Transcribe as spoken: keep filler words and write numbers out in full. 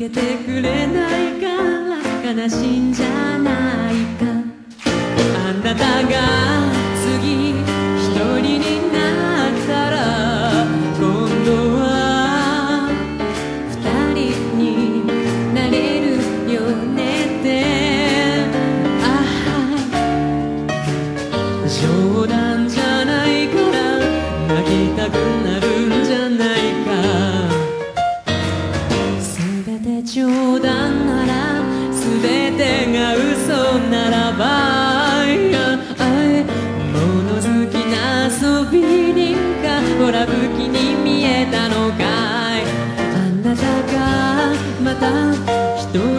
けてくれないから悲しいんじゃないか。あなたが次一人になったら今度は二人になれるよねって。ああ冗談じゃないから泣きたくなるんじゃないか。全て冗談なら全てが嘘ならば物好きな遊び人かほら武器に見えたのかい。あなたがまた一人